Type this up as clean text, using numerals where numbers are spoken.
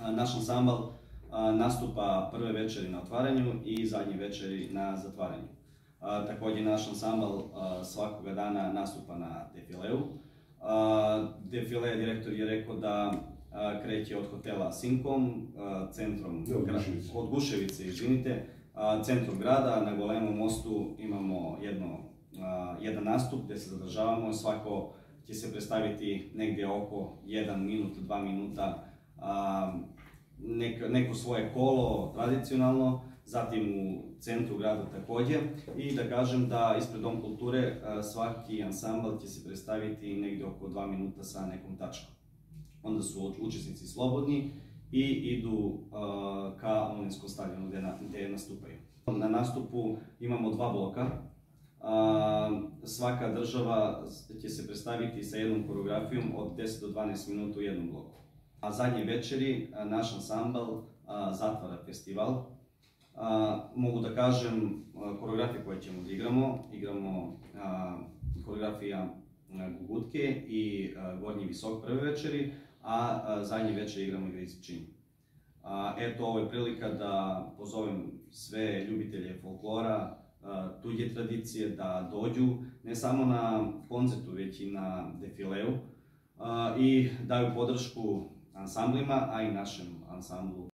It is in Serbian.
Naš ansambl nastupa prve večeri na otvaranju i zadnje večeri na zatvaranju. Također naš ansambl svakoga dana nastupa na defileu. Defile direktor je rekao da kreće od hotela Sinkom, od Guševice, izvinite, centrom grada. Na Golemom mostu imamo jedan nastup gdje se zadržavamo. Svako će se predstaviti negdje oko 1 minut, 2 minuta, neko svoje kolo tradicionalno, zatim u centru grada također. I da kažem da ispred Dom kulture svaki ansambl će se predstaviti negdje oko 2 minuta sa nekom tačkom. Onda su učesnici slobodni i idu ka omladinskom stadionu gdje nastupaju. Na nastupu imamo 2 bloka. Svaka država će se predstaviti sa jednom koreografijom od 10 do 12 minuta u jednom bloku. A zadnje večeri naš ansambl zatvara festival. Mogu da kažem koreografije koje ćemo da igramo koreografija Gugutke i Gornji visok prve večeri, a zadnje večeri igramo Igrice Čini. Eto, ovo je prilika da pozovem sve ljubitelje folklora, tuđe tradicije da dođu ne samo na koncertu, već i na defileu i daju podršku ansamblima, a i našem ansamblu.